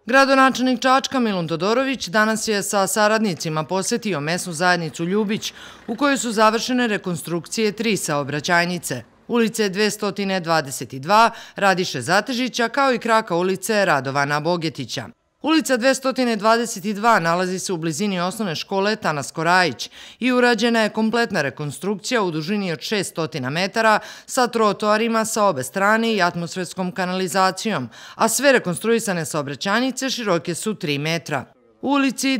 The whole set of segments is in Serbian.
Gradonačelnik Čačka Milun Todorović danas je sa saradnicima posetio mesnu zajednicu Ljubić, u kojoj su završene rekonstrukcije 3 saobraćajnice, ulice 222 Radiše Zatežića kao i kraka ulice Radovana Bogetića. Ulica 222 nalazi se u blizini osnovne škole Tanas Korajić i urađena je kompletna rekonstrukcija u dužini od 600 metara sa trotoarima sa obe strane i atmosferskom kanalizacijom, a sve rekonstruisane saobraćajnice široke su 3 metra. U ulici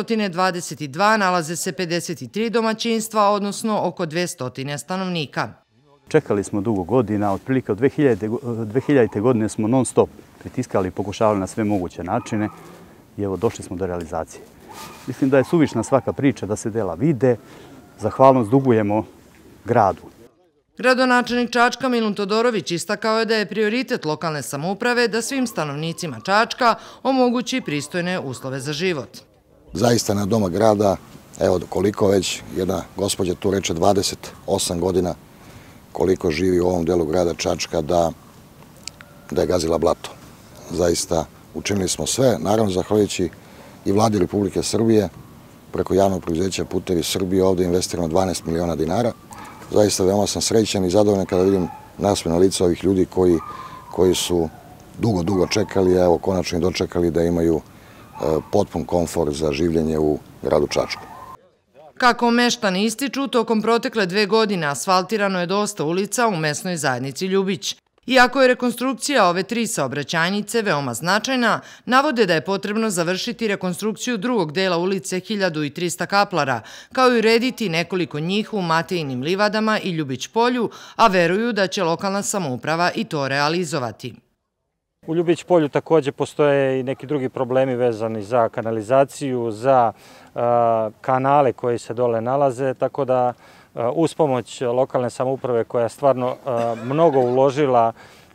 222 nalaze se 53 domaćinstva, odnosno oko 200 stanovnika. Čekali smo dugo godina, otprilike od 2000. godine smo non stop pritiskali i pokušavali na sve moguće načine i evo došli smo do realizacije. Mislim da je suvišna svaka priča da se dela vide, zahvalnost dugujemo gradu. Gradonačelnik Čačka Milun Todorović istakao je da je prioritet lokalne samouprave da svim stanovnicima Čačka omogući pristojne uslove za život. Zaista na doma grada, evo koliko već jedna gospođa tu reče 28 godina koliko živi u ovom delu grada Čačka da je gazila blato. Zaista učinili smo sve, naravno zahvaljujući i vladi Republike Srbije, preko javnog preduzeća Putevi Srbije ovde investiramo 12 miliona dinara. Zaista veoma sam srećan i zadovoljan kada vidim nasmejana lica ovih ljudi koji su dugo čekali, a evo konačno i dočekali da imaju potpun komfor za življenje u gradu Čačku. Kako meštani ističu, tokom protekle 2 godine asfaltirano je dosta ulica u mesnoj zajednici Ljubić. Iako je rekonstrukcija ove 3 saobraćajnice veoma značajna, navode da je potrebno završiti rekonstrukciju drugog dela ulice 1300 Kaplara, kao i urediti nekoliko njih u Matejinim livadama i Ljubić polju, a veruju da će lokalna samouprava i to realizovati. U Ljubić polju takođe postoje i neki drugi problemi vezani za kanalizaciju, za kanale koji se dole nalaze, tako da uz pomoć lokalne samouprave koja je stvarno mnogo uložila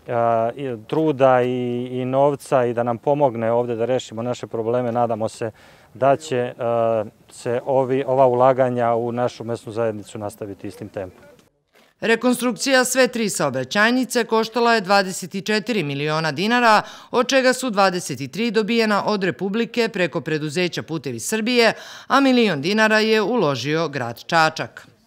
truda i novca i da nam pomogne ovde da rešimo naše probleme, nadamo se da će se ova ulaganja u našu mesnu zajednicu nastaviti istim tempom. Rekonstrukcija sve 3 saobraćajnice koštala je 24 miliona dinara, od čega su 23 dobijena od Republike preko preduzeća Putevi Srbije, a 1 milion dinara je uložio grad Čačak.